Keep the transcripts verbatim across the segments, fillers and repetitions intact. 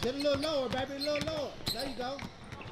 Get a little lower, baby, a little lower. There you go.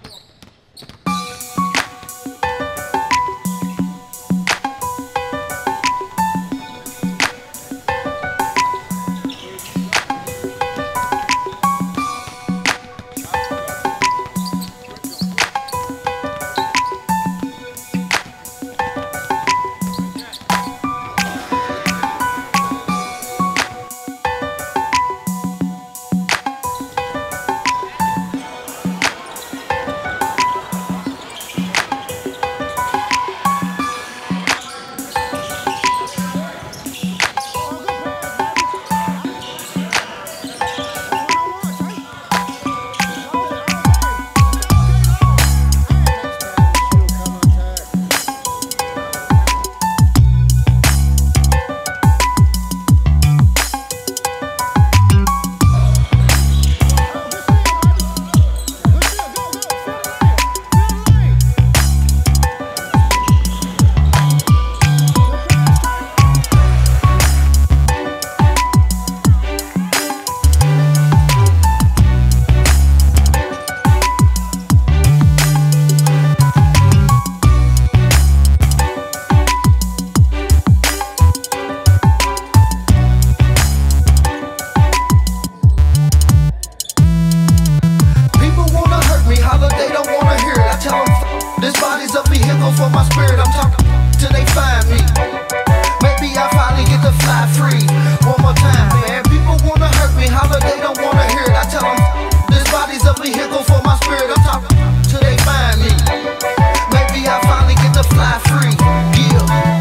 For my spirit, I'm talking till they find me. Maybe I finally get to fly free. One more time, man. People wanna hurt me, holler, they don't wanna hear it. I tell them this body's a vehicle for my spirit. I'm talking till they find me. Maybe I finally get to fly free. Yeah.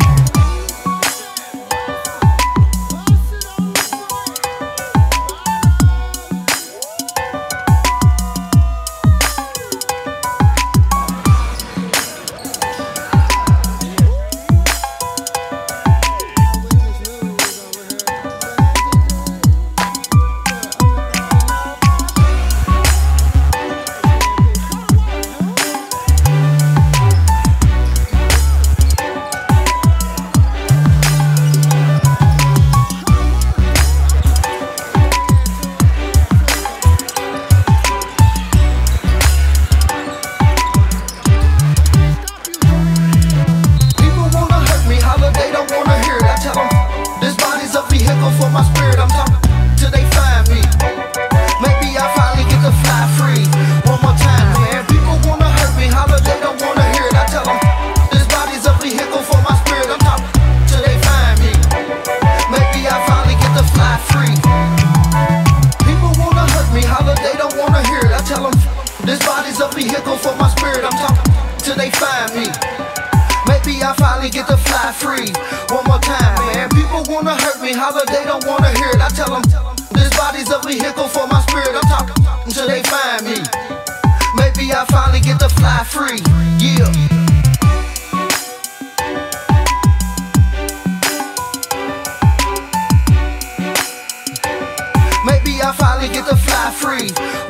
For my spirit, I'm talking till they find me. Maybe I finally get to fly free. One more time, man. People wanna hurt me, holler, they don't wanna hear it. I tell them this body's a vehicle for my spirit. I'm talking till they find me. Maybe I finally get to fly free. People wanna hurt me, holler, they don't wanna hear it. I tell them this body's a vehicle for my spirit. I'm talking till they find me. Maybe I finally get to fly free. One more time, man. People wanna hurt me, holler, they don't wanna hear it. I tell them this body's a vehicle for my spirit. I'm talking until they find me. Maybe I finally get to fly free. Yeah. Maybe I finally get to fly free.